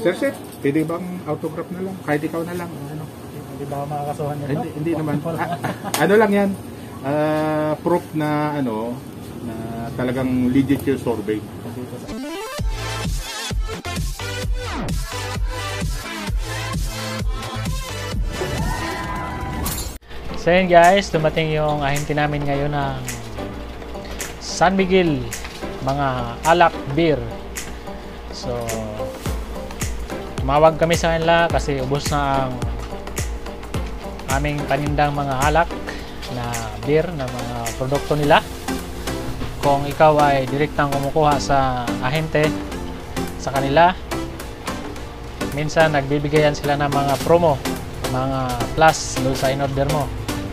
Sir Chef, pwede bang autograph na lang? Kahit ikaw na lang. Ano? Hindi ba makakasuhan nito? Hindi naman. Ano lang yan? Proof na ano, na talagang legit yung survey. So yun guys, dumating yung ahente namin ngayon ng San Miguel, mga alak beer. So tumawag kami sa kanila kasi ubos na ang aming panindang mga alak na beer na mga produkto nila. Kung ikaw ay direktang kumukuha sa ahente sa kanila, minsan nagbibigayan sila ng mga promo, mga plus doon sa in-order mo.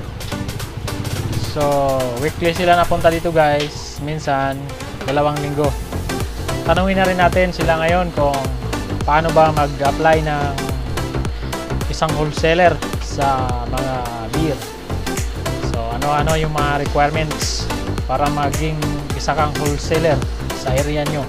So weekly sila napunta dito guys, minsan 2 linggo. Tanungin na rin natin sila ngayon kung paano ba mag-apply ng isang wholesaler sa mga beer. So ano-ano yung mga requirements para maging isa kang wholesaler sa area nyo.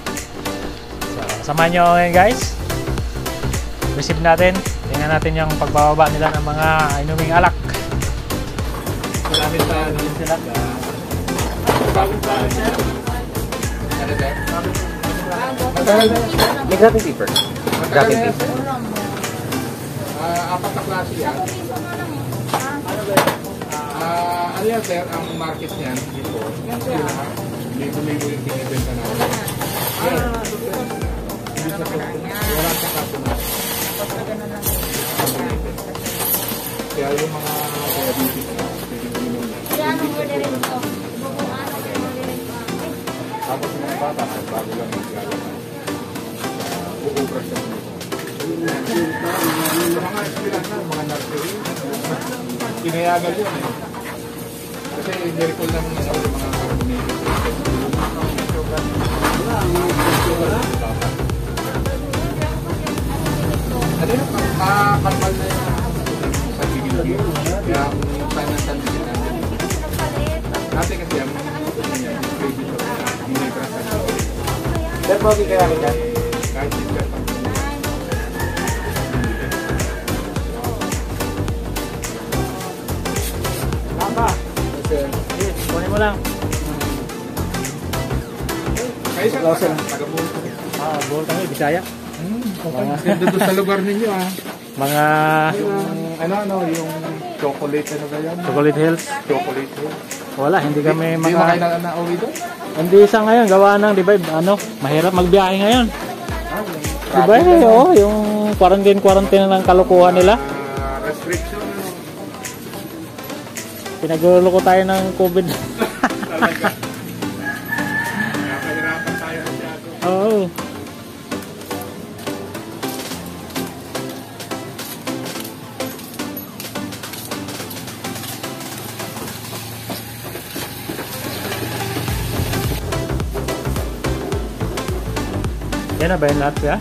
So samahan nyo ngayon guys, receive natin, tingnan natin yung pagbababa nila ng mga inuming alak. Maraming tayo din sila. May grating paper. Grating paper. Apat na klase yan. Ano yan sir, ang market niyan dito. Libo-libo yung pinibenta natin. Wala sa kasunod. Kaya yung mga diabetes na tapos mga bata, bago lang maglalakad. Uubras na mga espilansa, mga nursery. Kinayagal yun eh. Kasi i-recall lang mga carbonated. Ano yung kalmal na yun? Sa gigil-gil. Kaya kung tanan-tanan natin. Dati kasi ang crazy shop na hinibras na shop. Sir, bakit kaya rin yan? Kahit hindi ka. Tama. Sir. Yes, kunin mo lang. Kayo sir, taga-bull. Buhol kami, Bisaya. Ganda doon sa lugar ninyo ah. Mga Yung chocolate ano ba yan? Chocolate Hills. Chocolate Hills. Wala, hindi kami Hindi mo kayo na-uwi doon? Hindi sa ngayon, gawa ng, di ba, mahirap magbiyahe ngayon. Di ba, yung quarantine ng kalukuhan nila. Restriction. Pinagluloko tayo ng COVID. Talaga. Nakahirapan tayo masyado. Oo. Yan na ba yung lahat ya?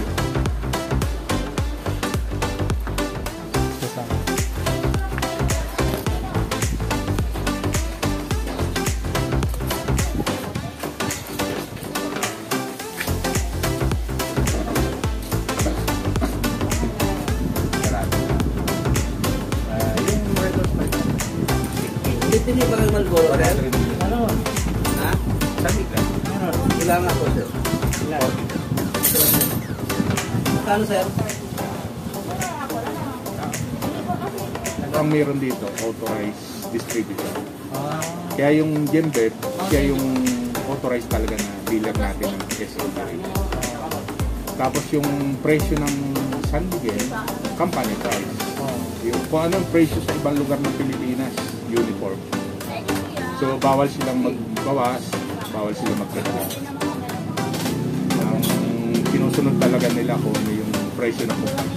Dito niyo ba kayo Malboro? Ano? Ha? Saan ka? Ilang ako, sir? Ilan? Kano, sir? Ang meron dito, authorized distributor. Kaya yung Jembet, siya yung authorized talaga na dealer natin ng SLA. Tapos yung presyo ng San Miguel, company price. Yung, kung anong presyo sa ibang lugar ng Pilipinas, uniform. So bawal silang magbawas, bawal silang magdagdag. Ang sinusunod talaga nila kung ano yung presyo ng kumpanya.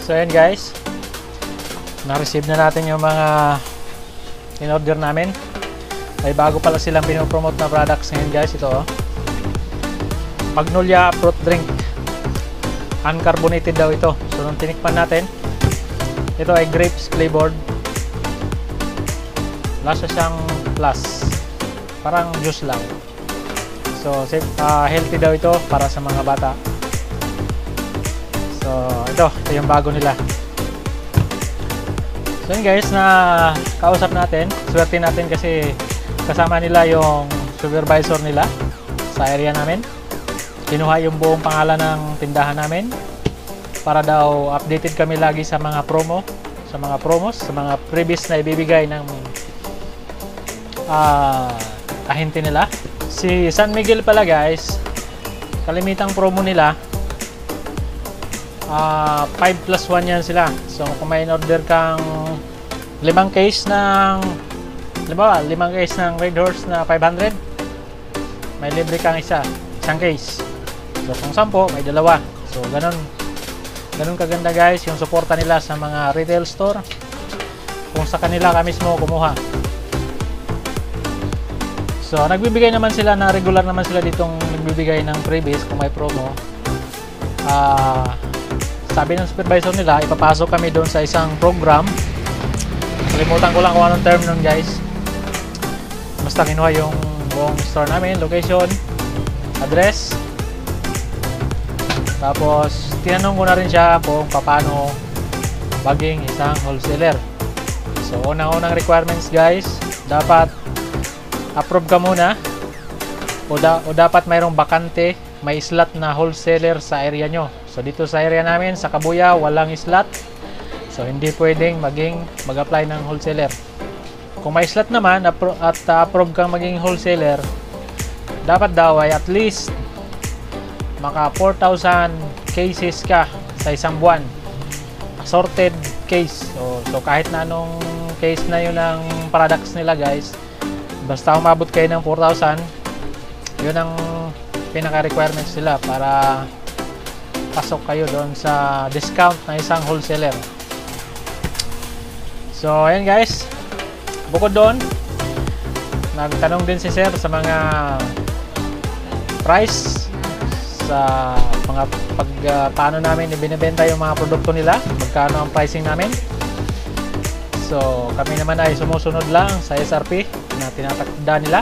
So ayan guys, na-receive na natin yung mga in-order namin. May bago pala silang pinopromote na products ngayon guys. Ito oh, Magnolia fruit drink, uncarbonated daw ito. So nung tinikman natin, ito ay grapes flavored. Lasa siyang plus, parang juice lang. So healthy daw ito para sa mga bata. So ito yung bago nila. So yun guys, na kausap natin, swerte natin kasi kasama nila yung supervisor nila sa area namin. Kinuha yung buong pangalan ng tindahan namin para daw updated kami lagi sa mga promo, sa mga promos, sa mga previous na ibibigay ng ahente nila. Si San Miguel pala guys, kalimitang promo nila 5+1 yan sila. So kung may in-order kang 5 case ng 5 case ng Red Horse na 500, may libre kang isang case. So kung 10, may dalawa. So ganun kaganda guys yung suporta nila sa mga retail store kung sa kanila ka mismo kumuha. So nagbibigay naman sila na regular naman sila ditong nagbibigay ng freebies kung may promo. Sabi ng supervisor nila, ipapasok kami doon sa isang program. Kalimutan ko lang kung anong term nun guys. Basta kinuha yung buong store namin, location, address. Tapos tinanong ko na rin siya kung paano maging isang wholesaler. So unang-unang requirements guys, dapat approve ka muna o dapat mayroong bakante, may slot na wholesaler sa area nyo. So dito sa area namin sa Kabuya walang slot, so hindi pwedeng mag-apply ng wholesaler. Kung may slot naman at approve kang maging wholesaler, dapat daw ay at least maka 4,000 cases ka sa isang buwan, assorted case. So kahit na anong case na yun ng products nila guys, basta umabot kayo ng 4,000, yun ang pinaka requirements nila para pasok kayo doon sa discount na isang wholesaler. So ayan guys, bukod doon, nagtanong din si sir sa mga price, sa mga paano namin ibinebenta yung mga produkto nila, magkano ang pricing namin. So kami naman ay sumusunod lang sa SRP na tinatakda nila.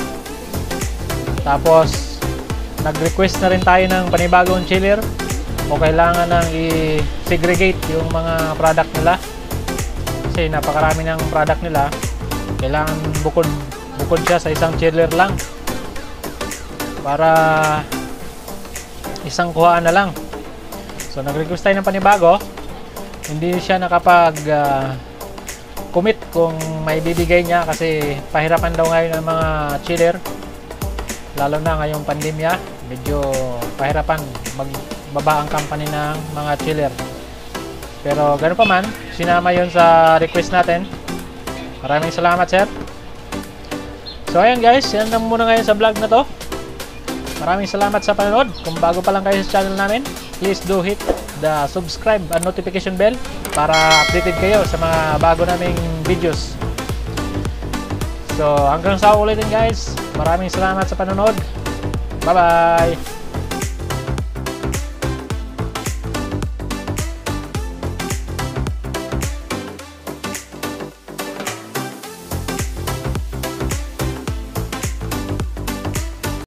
Tapos nag-request na rin tayo ng panibagong chiller o kailangan nang i-segregate yung mga product nila kasi napakarami ng product nila. Kailangan bukod siya sa isang chiller lang para isang kuhaan na lang. So nag-request tayo ng panibago, hindi siya nakapag commit kung may bibigay niya kasi pahirapan daw ngayon ang mga chiller, lalo na ngayong pandemya. Medyo pahirapan magbaba ang company ng mga chiller, pero ganoon pa man, sinama yon sa request natin. Maraming salamat sir. So ayan guys, yan lang muna ngayon sa vlog na to. Maraming salamat sa panonood. Kung bago pa lang kayo sa channel namin, please do hit the subscribe and notification bell para updated kayo sa mga bago naming videos. So hanggang sa ulitin guys, maraming salamat sa panonood. Bye bye.